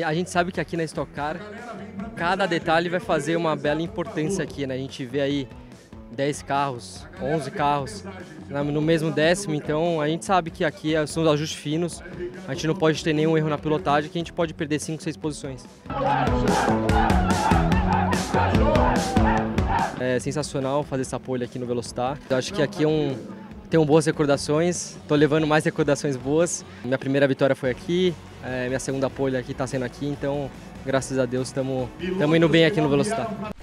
a gente sabe que aqui na Stock Car, cada detalhe vai fazer uma bela importância aqui, né? A gente vê aí 10 carros, 11 carros no mesmo décimo, então a gente sabe que aqui são os ajustes finos, a gente não pode ter nenhum erro na pilotagem, que a gente pode perder 5, 6 posições. É sensacional fazer essa pole aqui no Velocitar. Eu acho que aqui tenho boas recordações, estou levando mais recordações boas. Minha primeira vitória foi aqui, minha segunda pole aqui está sendo aqui, então graças a Deus estamos indo bem aqui no Velocitar.